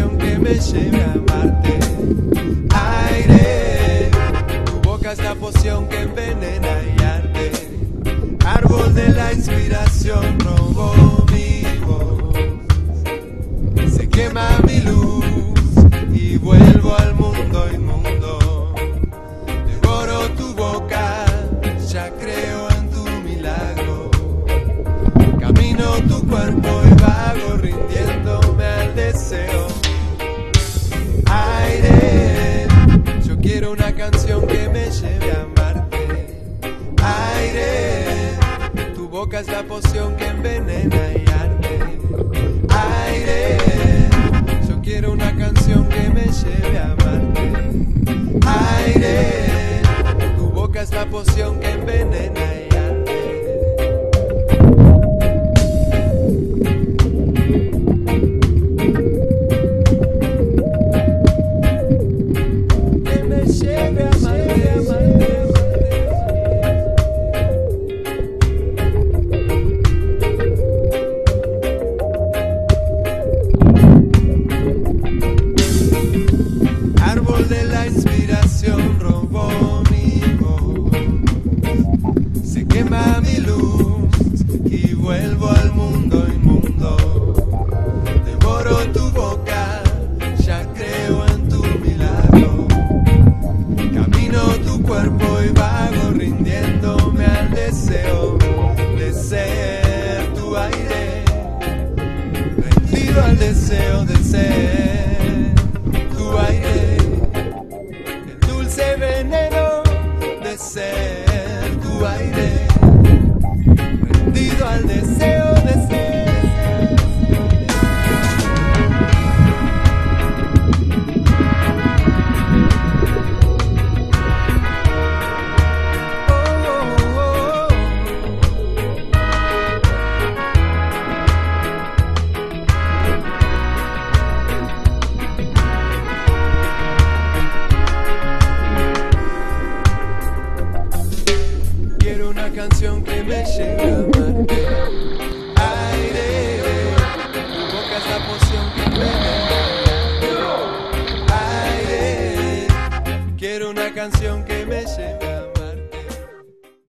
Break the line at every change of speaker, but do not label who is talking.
canción que me lleve a amarte. Aire, tu boca es la poción que envenena y arde. Árbol de la inspiración robó mi voz. Se quema mi luz y vuelvo al mundo inmundo. Devoro tu boca, ya creo en tu milagro. Camino tu cuerpo y vago rindiéndome al deseo. Aire, yo quiero una canción que me lleve a amarte. Aire, tu boca es la poción que envenena y arde. Aire, yo quiero una canción que me lleve a amarte. Aire, tu boca es la poción que envenena y arde. Que me lleve a amarte, amarte. Árbol de la inspiración robó mi voz. Se quema mi luz y vuelvo al mundo inmundo. Devoro tu boca, ya creo en tu milagro. Camino tu cuerpo y vago rindiéndome al deseo de ser tu aire. Rendido al deseo de ser tu aire. El dulce veneno de ser tu aire. Rendido al deseo de ser. Quiero una canción que me lleve a amarte. Aire, tu boca es la poción que envenena. Aire, quiero una canción que me lleve a amarte.